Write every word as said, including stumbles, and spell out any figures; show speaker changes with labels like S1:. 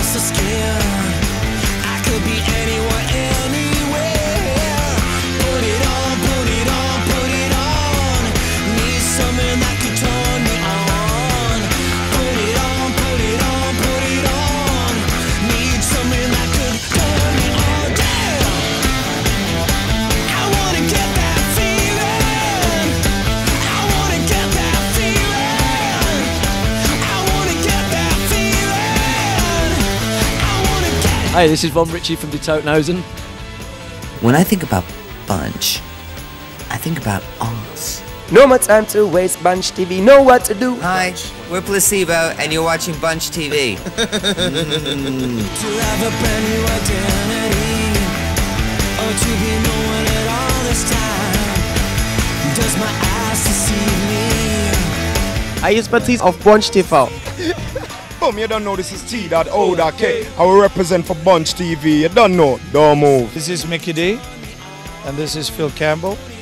S1: across the skin. I could be anywhere, anywhere. Put it on, put it on, put it on. Need something that could turn me on. Put it on, put it on, put it on. Need something that could turn me on. Yeah. I wanna get that feeling. I wanna get that feeling. I wanna get that feeling. I wanna get.
S2: Hey, this is Von Ritchie from Die Totenhosen.
S3: When I think about Bunch, I think about arse.
S4: No more time to waste, Bunch T V, know what to do.
S3: Hi, we're Placebo, and you're watching Bunch T V.
S1: To have a brand new identity, or to be knowing it all this time. Does my eyes deceive me?
S4: Hi, it's Baptiste of Bunch T V.
S5: Boom, you don't know this is T O K. I will represent for Bunch T V. You don't know. Don't move.
S6: This is Mickey D, and this is Phil Campbell.